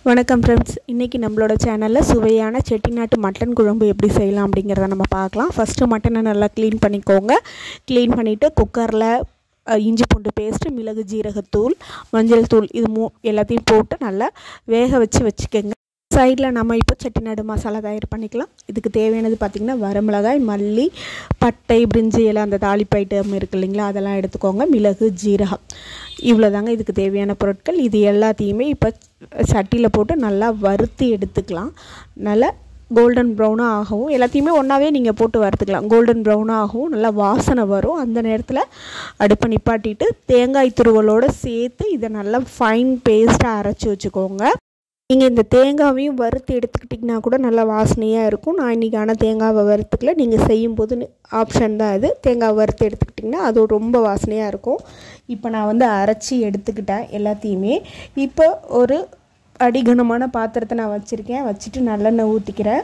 வணக்கம் ஃப்ரெண்ட்ஸ், இன்றைக்கி நம்மளோட சேனலில் சுவையான செட்டிநாட்டு மட்டன் குழம்பு எப்படி செய்யலாம் அப்படிங்கிறத நம்ம பார்க்கலாம். ஃபஸ்ட்டு மட்டனை நல்லா க்ளீன் பண்ணிக்கோங்க. க்ளீன் பண்ணிவிட்டு குக்கரில் இஞ்சி பூண்டு பேஸ்ட்டு, மிளகு ஜீரகத்தூள், மஞ்சள் தூள் இது எல்லாத்தையும் போட்டு நல்லா வேக வச்சுக்கோங்க. சைடில் நம்ம இப்போ செட்டிநாடு மசாலா தயார் பண்ணிக்கலாம். இதுக்கு தேவையானது பார்த்திங்கன்னா வரமிளகாய், மல்லி, பட்டை, பிரிஞ்சி எல்லாம் அந்த தாளிப்பு ஐட்டம் இருக்குது இல்லைங்களா, அதெல்லாம் எடுத்துக்கோங்க. மிளகு, ஜீரகம் இவ்வளோ தாங்க இதுக்கு தேவையான பொருட்கள். இது எல்லாத்தையுமே இப்போ சட்டியில் போட்டு நல்லா வறுத்து எடுத்துக்கலாம். நல்லா கோல்டன் ப்ரௌனாக ஆகவும், எல்லாத்தையுமே ஒன்றாவே நீங்கள் போட்டு வறுத்துக்கலாம். கோல்டன் ப்ரௌனாக ஆகவும் நல்லா வாசனை வரும். அந்த நேரத்தில் அடுப்பை நிப்பாட்டிட்டு தேங்காய் துருவலோடு சேர்த்து இதை நல்லா ஃபைன் பேஸ்ட்டாக அரைச்சி வச்சுக்கோங்க. நீங்கள் இந்த தேங்காவையும் வறுத்து எடுத்துக்கிட்டிங்கன்னா கூட நல்லா வாசனையாக இருக்கும். நான் இன்றைக்கி ஆனால் தேங்காவை வறுத்துக்கல. நீங்கள் செய்யும்போது ஆப்ஷன் தான் இது. தேங்காய் வறுத்து எடுத்துக்கிட்டிங்கன்னா அது ரொம்ப வாசனையாக இருக்கும். இப்போ நான் அரைச்சி எடுத்துக்கிட்டேன் எல்லாத்தையுமே. இப்போ ஒரு அடிகனமான பாத்திரத்தை நான் வச்சுட்டு நல்லெண்ணெய் ஊற்றிக்கிறேன்.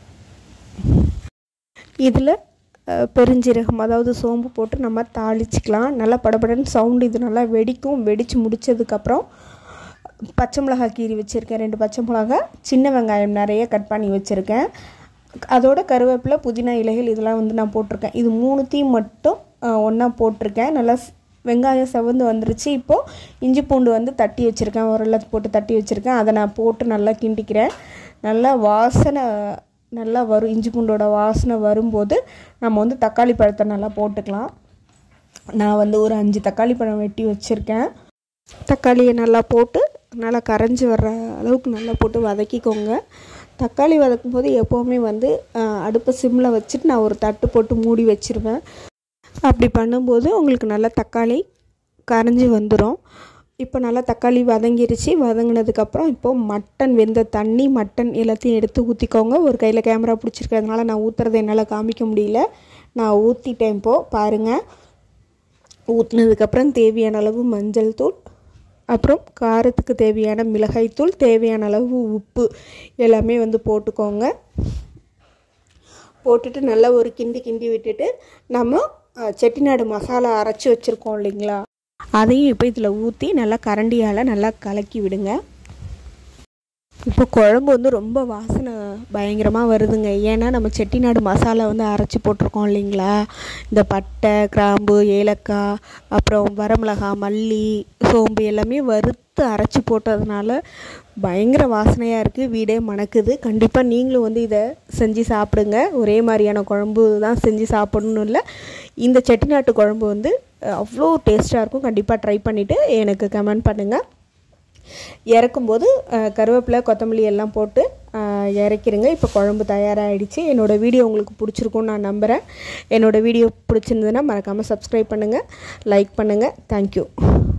இதில் பெருஞ்சீரகம் அதாவது சோம்பு போட்டு நம்ம தாளிச்சிக்கலாம். நல்லா படபடன்னு சவுண்டு இது நல்லா வெடிக்கும். வெடித்து முடித்ததுக்கப்புறம் பச்சை மிளகாய் கீரி வச்சுருக்கேன். 2 பச்சை மிளகாய், சின்ன வெங்காயம் நிறைய கட் பண்ணி வச்சுருக்கேன். அதோட கருவேப்பிலை, புதினா இலைகள் இதெல்லாம் நான் போட்டிருக்கேன். இது 3த்தையும் மட்டும் ஒன்றா போட்டிருக்கேன். நல்லா வெங்காயம் செவந்து வந்துருச்சு. இப்போது இஞ்சி பூண்டு தட்டி வச்சுருக்கேன். உரல்ல போட்டு தட்டி வச்சுருக்கேன். அதை நான் போட்டு நல்லா கிண்டிக்கிறேன். நல்லா வாசனை நல்லா வரும். இஞ்சி பூண்டோட வாசனை வரும்போது நம்ம தக்காளி பழத்தை நல்லா போட்டுக்கலாம். நான் ஒரு 5 தக்காளி பழம் வெட்டி வச்சுருக்கேன். தக்காளியை நல்லா போட்டு நல்லா கரைஞ்சி வர்ற அளவுக்கு நல்லா போட்டு வதக்கிக்கோங்க. தக்காளி வதக்கும் போது எப்போவுமே அடுப்பை சிம்மில் வச்சுட்டு நான் ஒரு தட்டு போட்டு மூடி வச்சுருவேன். அப்படி பண்ணும்போது உங்களுக்கு நல்லா தக்காளி கரைஞ்சி வந்துடும். இப்போ நல்லா தக்காளி வதங்கிருச்சு. வதங்கினதுக்கப்புறம் இப்போது மட்டன் வெந்த தண்ணி, மட்டன் எல்லாத்தையும் எடுத்து ஊற்றிக்கோங்க. ஒரு கையில் கேமரா பிடிச்சிருக்கிறதுனால நான் ஊற்றுறதை என்னால் காமிக்க முடியல. நான் ஊற்றிட்டேன். இப்போது பாருங்கள். ஊற்றினதுக்கப்புறம் தேவையான அளவு மஞ்சள் தூள், அப்புறம் காரத்துக்கு தேவையான மிளகாய்த்தூள், தேவையான அளவு உப்பு எல்லாமே போட்டுக்கோங்க. போட்டுட்டு நல்லா ஒரு கிண்டி விட்டுட்டு நம்ம செட்டிநாடு மசாலா அரைச்சி வச்சுருக்கோம் இல்லைங்களா, அதையும் இப்போ இதில் ஊற்றி நல்லா கரண்டியால் நல்லா கலக்கி விடுங்க. இப்போ குழம்பு ரொம்ப வாசனை பயங்கரமாக வருதுங்க. ஏன்னா நம்ம செட்டிநாடு மசாலா அரைச்சி போட்டிருக்கோம் இல்லைங்களா. இந்த பட்டை, கிராம்பு, ஏலக்காய், அப்புறம் வரமிளகாய், மல்லி, சோம்பு எல்லாமே வறுத்து அரைச்சி போட்டதுனால பயங்கர வாசனையாக இருக்குது. வீடே மணக்குது. கண்டிப்பாக நீங்களும் இதை செஞ்சு சாப்பிடுங்க. ஒரே மாதிரியான குழம்பு தான் செஞ்சு சாப்பிடணும் இல்லை. இந்த செட்டிநாட்டு குழம்பு அவ்வளோ டேஸ்ட்டாக இருக்கும். கண்டிப்பாக ட்ரை பண்ணிவிட்டு எனக்கு கமெண்ட் பண்ணுங்கள். இறக்கும்போது கருவேப்பிலை, கொத்தமல்லி எல்லாம் போட்டு இறக்கிடுங்க. இப்போ குழம்பு தயாராகிடுச்சு. என்னோடய வீடியோ உங்களுக்கு பிடிச்சிருக்குன்னு நான் நம்புகிறேன். என்னோடய வீடியோ பிடிச்சிருந்ததுன்னா மறக்காமல் சப்ஸ்கிரைப் பண்ணுங்கள், லைக் பண்ணுங்கள். தேங்க்யூ.